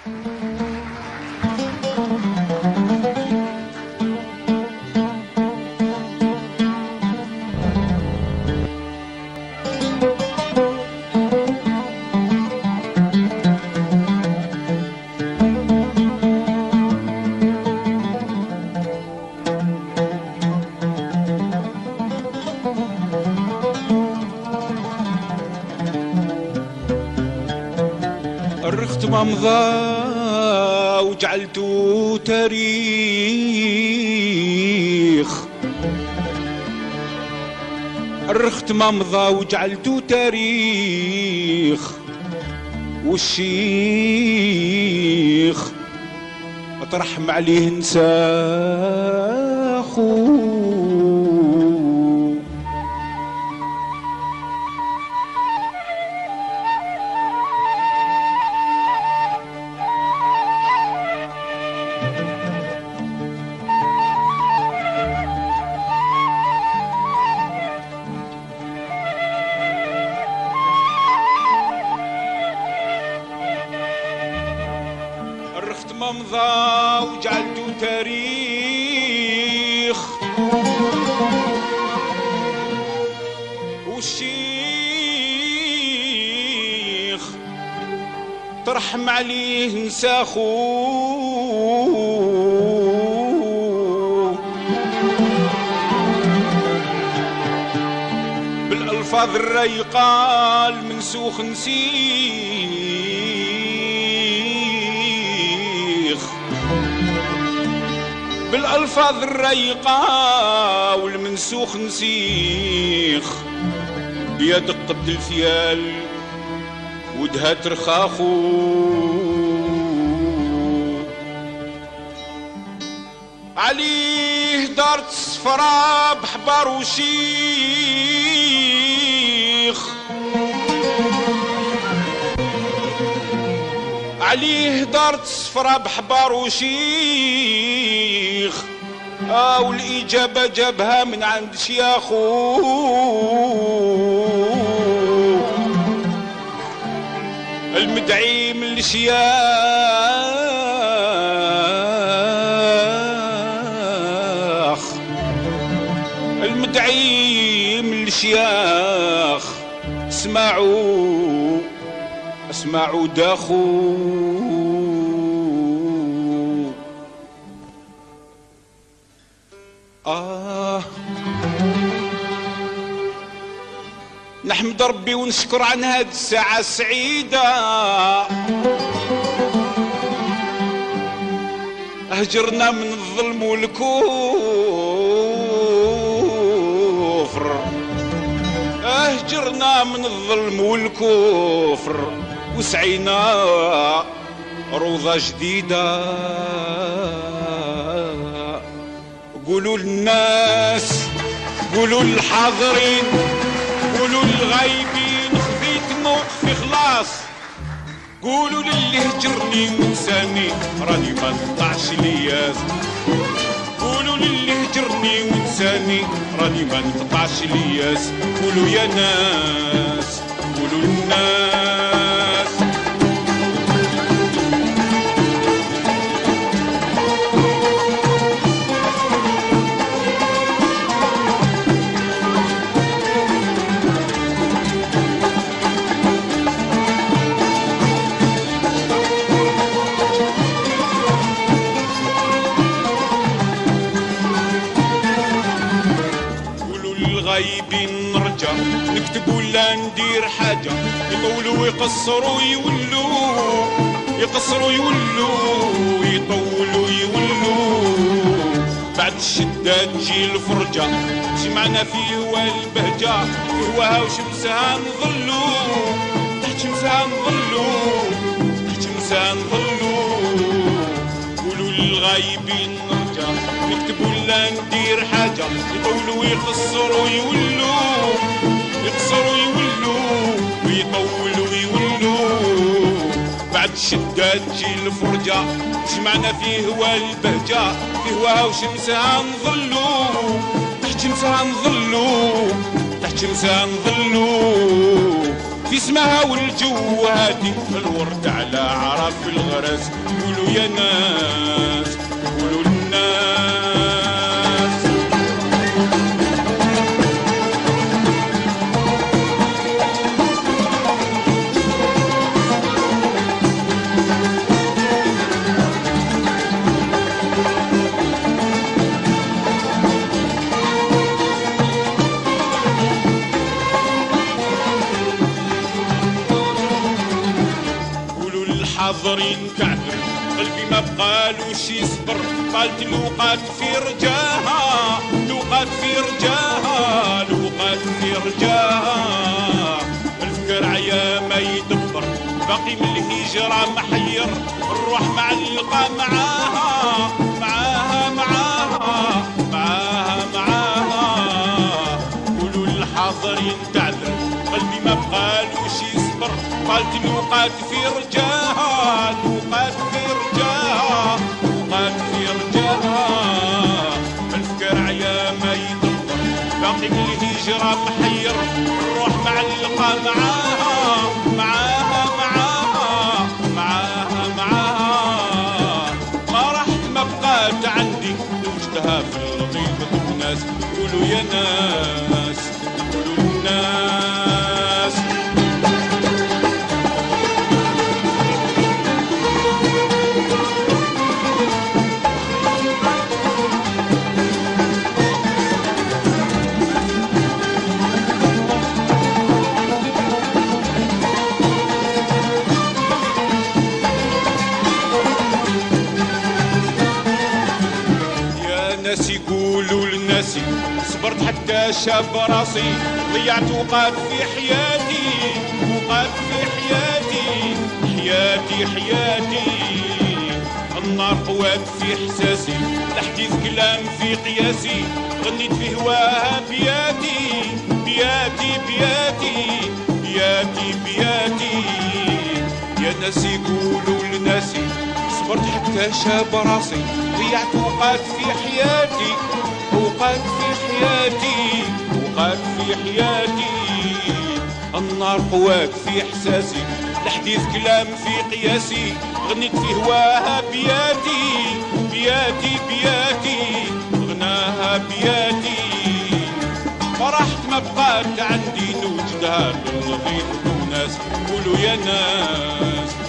الرخت ما مضى وجعلته تاريخ، الرخت ما مضى وجعلته تاريخ، والشيخ اطرحم عليه نساخو. الرخت ما مضى وجعلته تاريخ، والشيخ ترحم عليه نساخو. بالألفاظ الريقة المنسوخ نسيخ، بالألفاظ الريقة والمنسوخ نسيخ، بيد قد الفيال ودها ترخاخو. عليه دارت صفرا بحبار وشيخ، عليه دارت صفرا بحبار وشيخ، والإجابة جابها من عند شياخو. المدعي من الشياخ، المدعي من الشياخ، اسمعوا اسمعوا داخو. نحمد ربي ونشكر عن هذه الساعة السعيدة، هجرنا من الظلم والكفر، هجرنا من الظلم والكفر، وسعينا روضة جديدة. قولوا للناس، قولوا للحاضرين، قولوا للغايبين خذيت موقفي خلاص، قولوا للي هجرني ونساني راني ما نقطعش لياس، قولوا للي هجرني ونساني راني ما نقطعش لياس. قولوا يا ناس، قولوا للناس، غايبين نرجع نكتب ولا ندير حاجة، يطولوا ويقصروا يولوا، يقصروا يولوا، يطولوا يولوا، بعد الشدة تجي الفرجة، جمعنا فيه هو البهجة، هواها وشمسها نظلوا، تحت شمسها نظلوا، تحت شمسها نظلوا. قولوا للغايبين نرجع نكتب ولا ندير حاجة، يطولوا ويقصروا يولوا، يقصروا يولوا، ويطولوا يولوا، بعد الشدة تجي الفرجة، جمعنا فيه هو البهجة، فيه هواها وشمسها نظلوا، تحت شمسها نظلوا، تحت شمسها نظلوا، في اسمها والجواتي الورد على عرف الغرس. قولوا يا ناس قولوا للناس. حاضرين كعثر قلبي ما بقالوش يصبر. قالت لوقات في رجاها لوقات في رجاها لوقات في رجاها. الفكر عيا ما يدبر باقي من الهجرة محير. الروح معلقة معاها معاها معاها معاها معاها. قولوا للحاضرين تعذر قلبي ما بقالوش يصبر. قالت لوقات في رجاها لوقات في رجاها لوقات في رجاها. الفكر عيا ما يدبر باقي من الهجرة محير. الروح معلقة معاها معاها معاها معاها معاها. ما رحت ما بقات عندي وجدها في الغيب الناس. قولوا يا ناس قولوا الناس. ناس يقولوا للناس صبرت حتى شاب راسي. ضيعت وقات في حياتي وقات في حياتي حياتي حياتي. النار قوات في احساسي لحديث كلام في قياسي. غنيت في هواها بياتي بياتي بياتي بياتي بياتي. يا ناس يقولوا لناسي صبرت حتى شاب راسي. ضيعت وقات في حياتي وقات في حياتي وقات في حياتي. النار قوات في احساسي لحديث كلام في قياسي. غنيت في هواها بياتي بياتي بياتي غناها بياتي. فرحت ما بقات عندي نوجدها للغيط وناس. قولوا يا ناس